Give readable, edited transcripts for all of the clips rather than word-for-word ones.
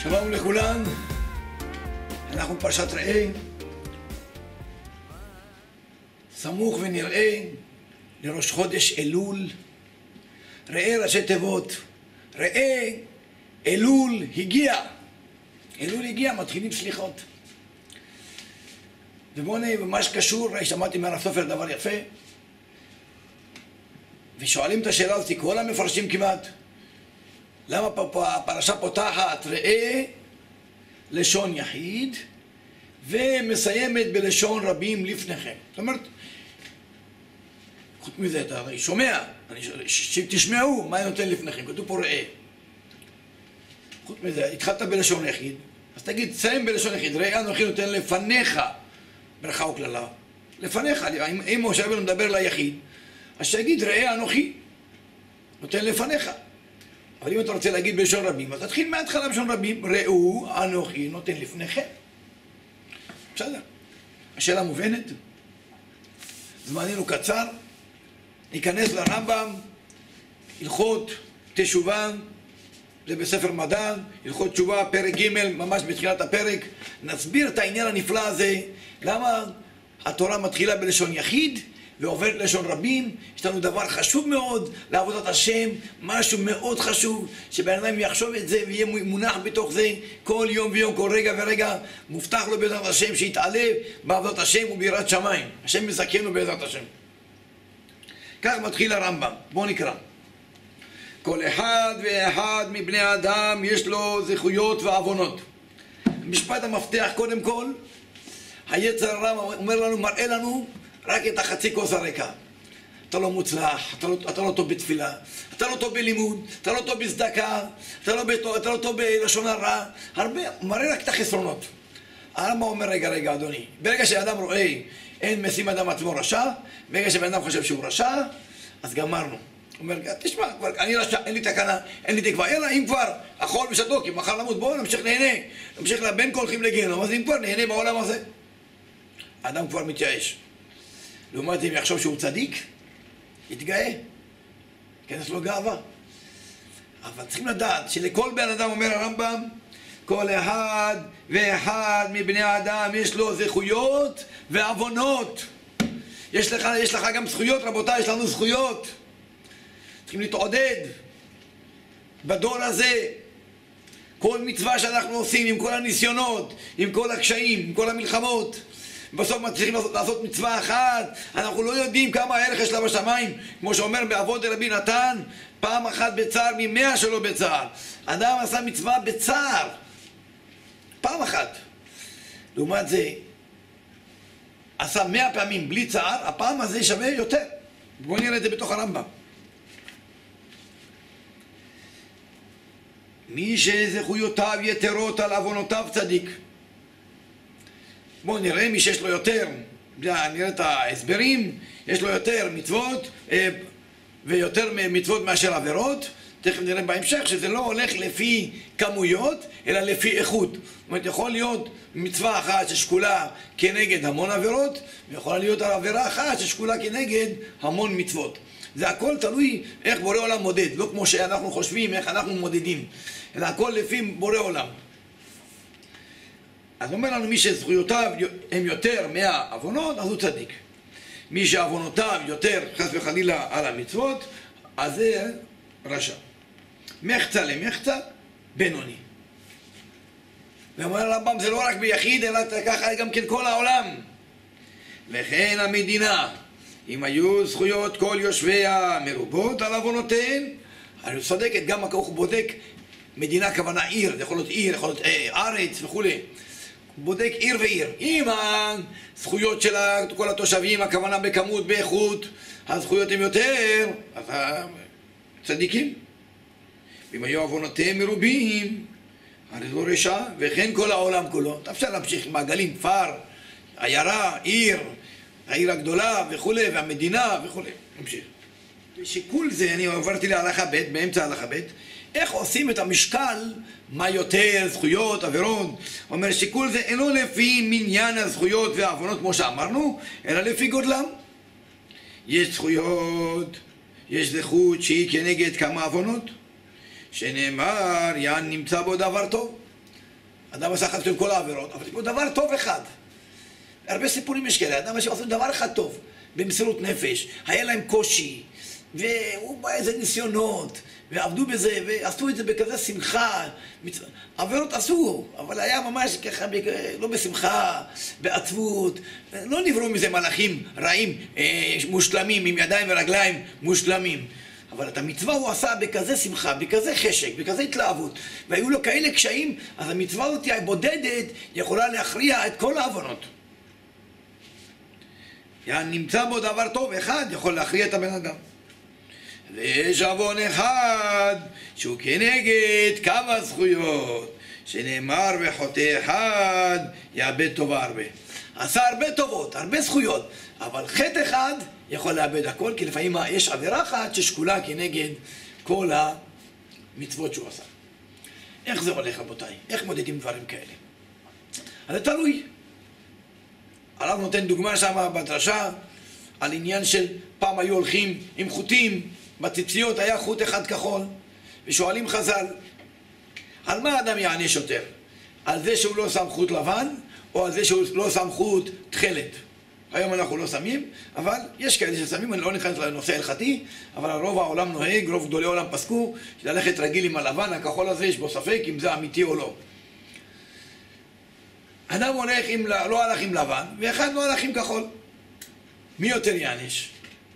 שלום לכולם, אנחנו פרשת ראה, סמוך ונראה לראש חודש אלול. ראה ראשי תיבות, ראה אלול הגיע, אלול הגיע, מתחילים סליחות. ובואו נראה במה שקשור, שמעתי מהרב סופר דבר יפה, ושואלים את השאלה הזאת כל המפרשים כמעט, למה הפרשה פותחת ראה לשון יחיד ומסיימת בלשון רבים לפניכם? זאת אומרת, חוץ מזה אתה הרי שומע, שתשמעו מה אני נותן לפניכם, כתוב פה ראה. חוץ מזה, התחלת בלשון יחיד, אז תגיד, תסיים בלשון יחיד, ראה אנוכי נותן לפניך ברכה וקללה. לפניך, אם משה רבנו מדבר ליחיד, אז שיגיד ראה אנוכי נותן לפניך. אבל אם אתה רוצה להגיד בלשון רבים, אז תתחיל מההתחלה בלשון רבים, ראו אנוכי נותן לפניכם. בסדר, השאלה מובנת, זמננו קצר, ניכנס לרמב"ם, הלכות תשובה, זה בספר מדע, הלכות תשובה, פרק ג', ממש בתחילת הפרק, נסביר את העניין הנפלא הזה, למה התורה מתחילה בלשון יחיד ועוברת ללשון רבים. יש לנו דבר חשוב מאוד לעבודת השם, משהו מאוד חשוב, שבן אדם יחשוב את זה ויהיה מונח בתוך זה כל יום ויום, כל רגע ורגע, מובטח לו בעזרת השם שיתעלה בעבודת השם וביראת שמיים. השם מזכנו בעזרת השם. כך מתחיל הרמב"ם, בואו נקרא. כל אחד ואחד מבני האדם יש לו זכויות ועוונות. משפט המפתח קודם כל, היצר הרע אומר לנו, מראה לנו רק את החצי כוס הריקה. אתה לא מוצלח, אתה לא טוב בתפילה, אתה לא טוב בלימוד, אתה לא טוב בצדקה, אתה לא טוב בלשון הרע, הרבה, מראה רק את החסרונות. הרמב"ם אומר, רגע אדוני, ברגע שאדם רואה אין משים אדם עצמו רשע, ברגע שבן אדם חושב שהוא רשע, אז גמרנו. הוא אומר, תשמע, כבר אני רשע, אין לי תקנה, אין לי תקווה, אלא אם כבר אכול ושתו, כי מחר למות, בואו נמשיך נהנה, נמשיך לבן כל הולכים לגיהנום, אז אם כבר נהנה בעולם הזה. האדם כבר מתייאש. לעומת אם יחשוב שהוא צדיק, יתגאה, כנס לו גאווה. אבל צריכים לדעת שלכל בן אדם, אומר הרמב"ם, כל אחד ואחד מבני האדם יש לו זכויות ועוונות. יש לך גם זכויות, רבותיי, יש לנו זכויות. צריכים להתעודד בדור הזה. כל מצווה שאנחנו עושים, עם כל הניסיונות, עם כל הקשיים, עם כל המלחמות, בסוף מצליחים לעשות מצווה אחת, אנחנו לא יודעים כמה הערך יש לה בשמיים, כמו שאומר בעבוד רבי נתן, פעם אחת בצער מ100 שלו בצער. אדם עשה מצווה בצער פעם אחת, לעומת זה עשה 100 פעמים בלי צער, הפעם הזה שווה יותר. בואו נראה את זה בתוך הרמב"ם. מי שזכויותיו יתרות על עוונותיו צדיק. בואו נראה, מי שיש לו יותר, נראה את ההסברים, יש לו יותר מצוות ויותר מצוות מאשר עבירות. תכף נראה בהמשך שזה לא הולך לפי כמויות, אלא לפי איכות. זאת אומרת, יכול להיות מצווה אחת ששקולה כנגד המון עבירות, ויכולה להיות עבירה אחת ששקולה כנגד המון מצוות. זה הכל תלוי איך בורא עולם מודד, לא כמו שאנחנו חושבים איך אנחנו מודדים, אלא הכל לפי בורא עולם. אז אומר לנו, מי שזכויותיו הם יותר מהעוונות, אז הוא צדיק. מי שעוונותיו יותר, חס וחלילה, על המצוות, אז זה רשע. מחצה למחצה, בינוני. ואומר הרמב"ם, זה לא רק ביחיד, אלא ככה גם כן כל העולם. וכן המדינה, אם היו זכויות כל יושביה מרובות על עוונותיהן, אני צודקת, גם הוא בודק מדינה, כוונה עיר, זה יכול להיות עיר, יכול להיות ארץ וכו'. בודק עיר ועיר. אם הזכויות של כל התושבים, הכוונה בכמות, באיכות, הזכויות הן יותר, אז צדיקים. אם היו עוונותיהם מרובים, הרי זו רשע, וכן כל העולם כולו. אפשר להמשיך מעגלים, כפר, עיירה, עיר, העיר הגדולה וכו', והמדינה וכו'. נמשיך. ושיקול זה, אני עברתי להלכה ב', באמצע ההלכה ב', איך עושים את המשקל, מה יותר, זכויות, עבירות. אומר, שיקול זה אינו לפי מניין הזכויות והעוונות כמו שאמרנו, אלא לפי גודלם. יש זכויות, יש זכות שהיא כנגד כמה עוונות, שנאמר, יען נמצא בו דבר טוב. אדם עשה חס ושלום כל העבירות, אבל יש פה דבר טוב אחד. הרבה סיפורים יש כאלה, אדם שעשו דבר אחד טוב, במסירות נפש, היה להם קושי, והוא בא איזה ניסיונות, ועבדו בזה, ועשו את זה בכזה שמחה. עבירות עשו, אבל היה ממש ככה, לא בשמחה, בעצבות. לא נבראו מזה מלאכים רעים, מושלמים, עם ידיים ורגליים מושלמים. אבל את המצווה הוא עשה בכזה שמחה, בכזה חשק, בכזה התלהבות. והיו לו כאלה קשיים, אז המצווה הזאת הבודדת יכולה להכריע את כל העוונות. נמצא בו דבר טוב אחד, יכול להכריע את הבן אדם. ויש עוון אחד שהוא כנגד כמה זכויות, שנאמר וחוטא אחד יאבד טובה הרבה. עשה הרבה טובות, הרבה זכויות, אבל חטא אחד יכול לאבד הכל, כי לפעמים יש עבירה אחת ששקולה כנגד כל המצוות שהוא עשה. איך זה הולך, רבותיי? איך מודדים דברים כאלה? אז זה תלוי. הרב נותן דוגמה שם בדרשה על עניין של פעם היו הולכים עם חוטים, בציציות היה חוט אחד כחול, ושואלים חז"ל, על מה האדם יעניש יותר? על זה שהוא לא שם חוט לבן, או על זה שהוא לא שם חוט תכלת? היום אנחנו לא שמים, אבל יש כאלה ששמים, אני לא נכנס לנושא הלכתי, אבל רוב העולם נוהג, רוב גדולי העולם פסקו, ללכת רגיל עם הלבן, הכחול הזה יש בו ספק אם זה אמיתי או לא. אדם הולך עם, לא הלך עם לבן, ואחד לא הלך עם כחול. מי יותר יעניש?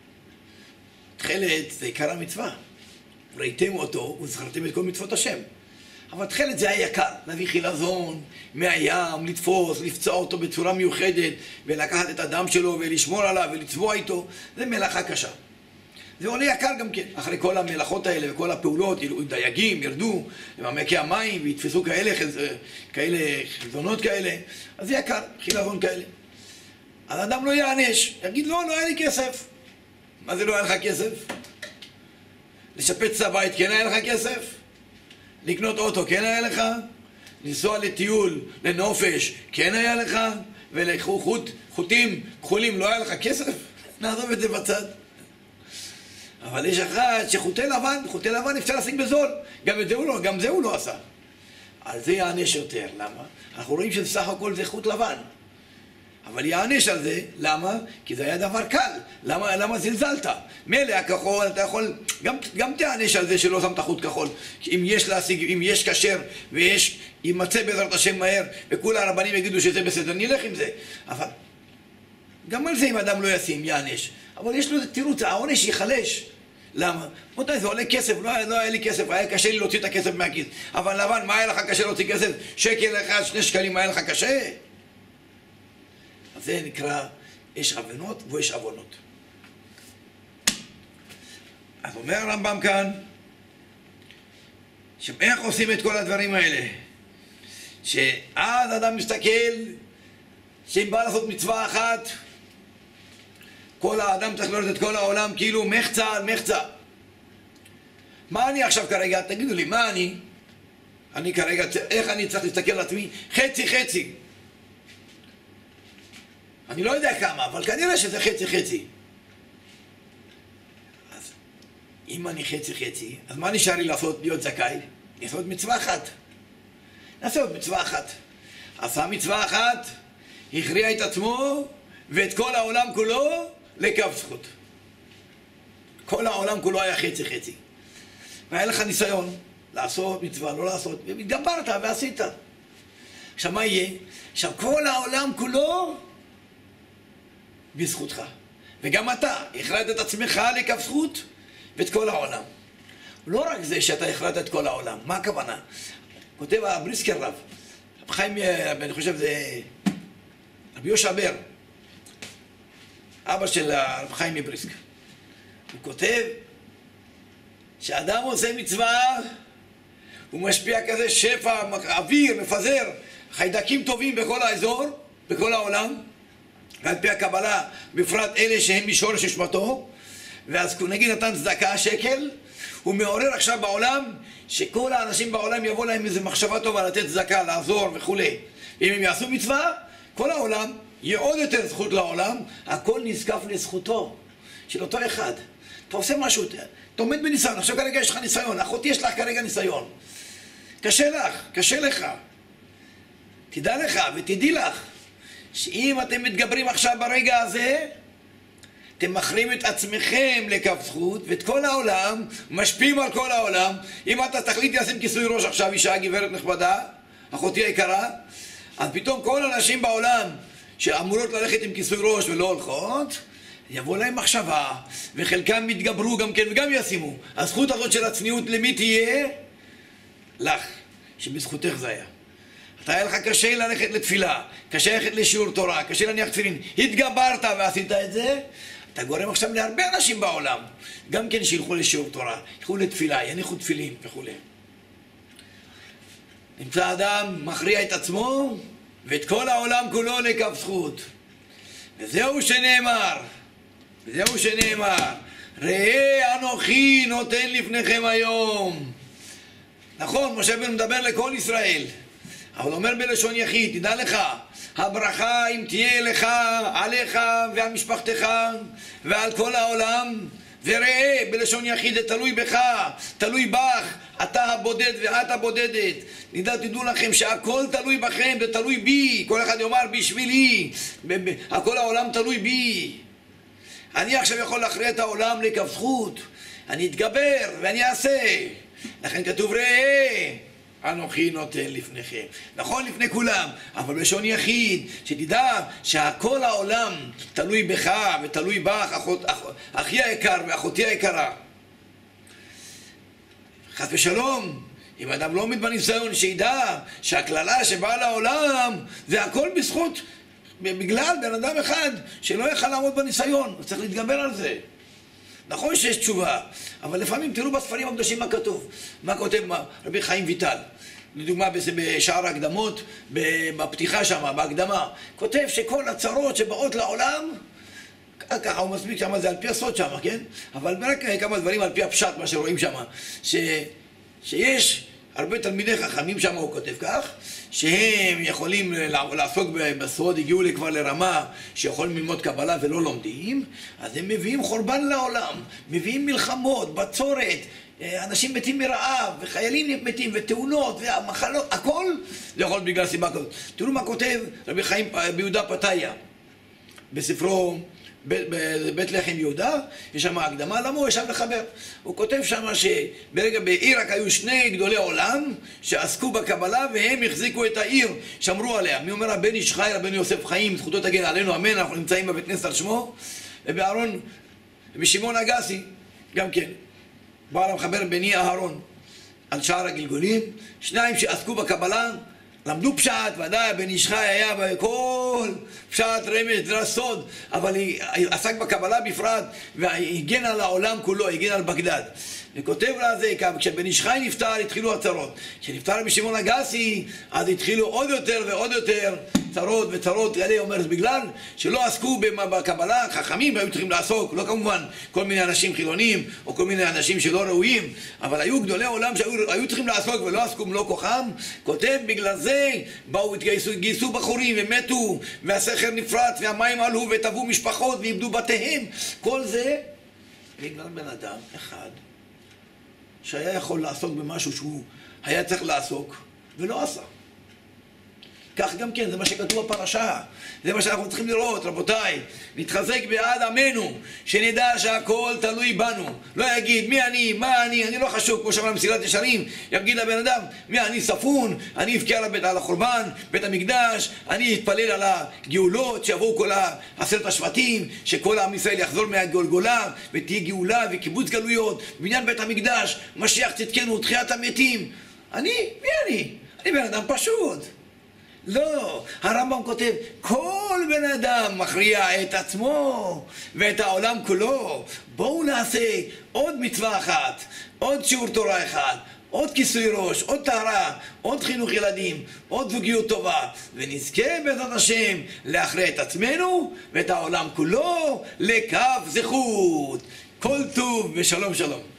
תכלת זה עיקר המצווה. ראיתם אותו וזכרתם את כל מצוות השם. אבל תכלת זה היה יקר, להביא חילזון מהים, לתפוס, לפצוע אותו בצורה מיוחדת, ולקחת את הדם שלו ולשמור עליו ולצבוע איתו. זה מלאכה קשה. זה עולה יקר גם כן. אחרי כל המלאכות האלה וכל הפעולות, דייגים ירדו למעמקי המים ויתפסו כאלה חילזונות כאלה, אז זה יקר, חילזון כאלה. אז אדם לא יענש, יגיד לא היה לי כסף. מה זה לא היה לך כסף? לשפץ את הבית כן היה לך כסף? לקנות אוטו כן היה לך? לנסוע לטיול, לנופש כן היה לך? ולקחו חוטים כחולים לא היה לך כסף? נעזוב את זה בצד. אבל יש אחד שחוטי לבן אפשר להשיג בזול. גם זה הוא לא עשה. על זה יענש יותר. למה? אנחנו רואים שבסך הכל זה חוט לבן. אבל יענש על זה, למה? כי זה היה דבר קל. למה זלזלת? מילא הכחול, אתה יכול, גם תענש על זה שלא שמת חוט כחול. אם יש להשיג, אם יש כשר ויש, יימצא בעזרת השם מהר, וכול הרבנים יגידו שזה בסדר, נלך עם זה. אבל גם על זה אם אדם לא ישים, יענש. אבל יש לו תירוץ, העונש ייחלש. למה? מתי זה עולה כסף, לא היה לי כסף, היה קשה לי להוציא את הכסף מהכיס. אבל לבן, מה היה לך קשה להוציא כסף? שקל אחד, 2 שקלים, היה לך קשה? אז זה נקרא, יש עוונות ויש עוונות. אז אומר הרמב"ם כאן, שאיך עושים את כל הדברים האלה? שאז אדם מסתכל, שאם בא לעשות מצווה אחת, כל האדם צריך לראות את כל העולם כאילו מחצה על מחצה. מה אני עכשיו כרגע? תגידו לי, מה אני? אני כרגע, איך אני צריך להסתכל על עצמי? חצי חצי. אני לא יודע כמה, אבל כנראה שזה חצי חצי. אז אם אני חצי חצי, אז מה נשאר לי לעשות, להיות זכאי? לעשות מצווה אחת. לעשות מצווה אחת. עשה מצווה אחת, הכריע את עצמו ואת כל העולם כולו לכף זכות. כל העולם כולו היה חצי חצי. והיה לך ניסיון לעשות מצווה, לא לעשות, והתגברת ועשית. עכשיו מה יהיה? עכשיו כל העולם כולו בזכותך. וגם אתה הכרעת את עצמך לכף זכות ואת כל העולם. לא רק זה שאתה הכרעת את כל העולם. מה הכוונה? כותב הבריסקר רב חיים, אני חושב זה רבי יהושע בר, אבא של הרב חיים מבריסק. הוא כותב שאדם עושה מצווה, הוא משפיע כזה שפע, אוויר, מפזר חיידקים טובים בכל האזור, בכל העולם, ועל פי הקבלה, בפרט אלה שהם משורש נשמתו. ואז נגיד נתן צדקה, שקל, הוא מעורר עכשיו בעולם שכל האנשים בעולם יבוא להם איזו מחשבה טובה לתת צדקה, לעזור וכו'. אם הם יעשו מצווה, כל העולם יהיה עוד יותר זכות לעולם, הכל נזקף לזכותו של אותו אחד. אתה עושה משהו, אתה עומד בניסיון, עכשיו כרגע יש לך ניסיון, אחותי יש לך כרגע ניסיון. קשה לך, קשה לך. תדע לך ותדעי לך שאם אתם מתגברים עכשיו ברגע הזה, אתם מכרים את עצמכם לקו זכות, ואת כל העולם, משפיעים על כל העולם. אם אתה תחליטי לשים כיסוי ראש עכשיו, אישה, גברת נכבדה, אחותי היקרה, אז פתאום כל האנשים בעולם שאמורות ללכת עם כיסוי ראש ולא הולכות, יבוא להם מחשבה, וחלקם יתגברו גם כן וגם ישימו. הזכות הזאת של הצניעות למי תהיה? לך, שבזכותך זה היה. אתה היה לך קשה ללכת לתפילה, קשה ללכת לשיעור תורה, קשה להניח תפילין, התגברת ועשית את זה, אתה גורם עכשיו להרבה אנשים בעולם, גם כן שילכו לשיעור תורה, ילכו לתפילה, יניחו תפילין וכו'. נמצא אדם מכריע את עצמו ואת כל העולם כולו לקו זכות. וזהו שנאמר, ראה אנוכי נותן לפניכם היום. נכון, משה רבנו מדבר לכל ישראל, אבל אומר בלשון יחיד, תדע לך, הברכה אם תהיה לך, עליך ועל משפחתך ועל כל העולם, וראה בלשון יחיד, זה תלוי בך, תלוי בך, אתה הבודד ואת הבודדת. תדעו לכם שהכל תלוי בכם, זה תלוי בי, כל אחד יאמר בשבילי, הכל העולם תלוי בי. אני עכשיו יכול להכריע את העולם לקו זכות, אני אתגבר ואני אעשה. לכן כתוב ראה אנוכי נותן לפניכם. נכון, לפני כולם, אבל בלשון יחיד, שתדע שהכל העולם תלוי בך ותלוי בך, אחי היקר ואחותי היקרה. חס ושלום, אם אדם לא עומד בניסיון, שידע שהכללה שבאה לעולם זה הכל בזכות, בגלל בן אדם אחד שלא יכל לעמוד בניסיון, הוא צריך להתגבר על זה. נכון שיש תשובה, אבל לפעמים תראו בספרים הקדושים מה כתוב. מה כותב רבי חיים ויטל, לדוגמה בשער ההקדמות, בפתיחה שם, בהקדמה, כותב שכל הצרות שבאות לעולם, ככה הוא מספיק שם, זה על פי הסוד שם, כן? אבל רק כמה דברים על פי הפשט, מה שרואים שם, שיש הרבה תלמידי חכמים שם, הוא כותב כך, שהם יכולים לעסוק בסוד, הגיעו כבר לרמה שיכולים ללמוד קבלה ולא לומדים, אז הם מביאים חורבן לעולם, מביאים מלחמות, בצורת, אנשים מתים מרעב, וחיילים מתים, ותאונות, והמחלות, הכל זה יכול להיות בגלל סיבה כזאת. תראו מה כותב רבי חיים ביהודה פתאיה, בספרו בית לחם יהודה, יש שם הקדמה, למה הוא ישב לחבר? הוא כותב שם שברגע בעיראק היו שני גדולי עולם שעסקו בקבלה והם החזיקו את העיר, שמרו עליה. מי אומר? הבן איש חי, הבן יוסף חיים, זכותו תגן עלינו, אמן, אנחנו נמצאים בבית כנסת על שמו, ובאהרון, בשמעון אגסי, גם כן, בא למחבר בני אהרון על שער הגלגולים, שניים שעסקו בקבלה, למדו פשט, ודאי בן איש חי היה בכל פשט, רמז, דרש, סוד, אבל עסק בקבלה בפרט והגן על העולם כולו, הגן על בגדד. וכותב לה זה, כשבן איש חי נפטר התחילו הצרות, כשנפטר בשמעון אגסי אז התחילו עוד יותר ועוד יותר צרות וצרות כאלה. אומר, זה בגלל שלא עסקו בקבלה, חכמים היו צריכים לעסוק, לא כמובן כל מיני אנשים חילונים או כל מיני אנשים שלא ראויים, אבל היו גדולי עולם שהיו צריכים לעסוק ולא עסקו מלוא כוחם. כותב, בגלל זה באו, גייסו בחורים ומתו, והסכר נפרץ והמים עלו וטבעו משפחות ואיבדו בתיהם. כל זה בגלל בן אדם אחד שהיה יכול לעסוק במשהו שהוא היה צריך לעסוק ולא עשה. כך גם כן, זה מה שכתוב בפרשה, זה מה שאנחנו צריכים לראות. רבותיי, נתחזק בעד עמנו, שנדע שהכל תלוי בנו. לא יגיד מי אני, מה אני לא חשוב, כמו שאמרה מסילת ישרים, יגיד לבן אדם מי אני, ספון, אני אבכה על החורבן, בית המקדש, אני אתפלל על הגאולות, שיבואו כל 10 השבטים, שכל עם ישראל יחזור מהגולגולה ותהיה גאולה וקיבוץ גלויות, בניין בית המקדש, משיח צדקנו, תחיית המתים. מי אני? אני בן אדם פשוט. לא, הרמב"ם כותב, כל בן אדם מכריע את עצמו ואת העולם כולו. בואו נעשה עוד מצווה אחת, עוד שיעור תורה אחד, עוד כיסוי ראש, עוד טהרה, עוד חינוך ילדים, עוד זוגיות טובה, ונזכה בעזרת השם להכריע את עצמנו ואת העולם כולו לקו זכות. כל טוב ושלום שלום.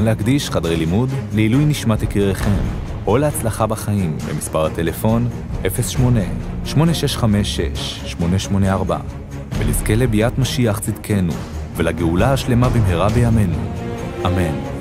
מעוניין להקדיש חדרי לימוד לעילוי נשמת יקיריכם, או להצלחה בחיים במספר הטלפון 08-8656-884, ולזכה לביאת משיח צדקנו ולגאולה השלמה במהרה בימינו. אמן.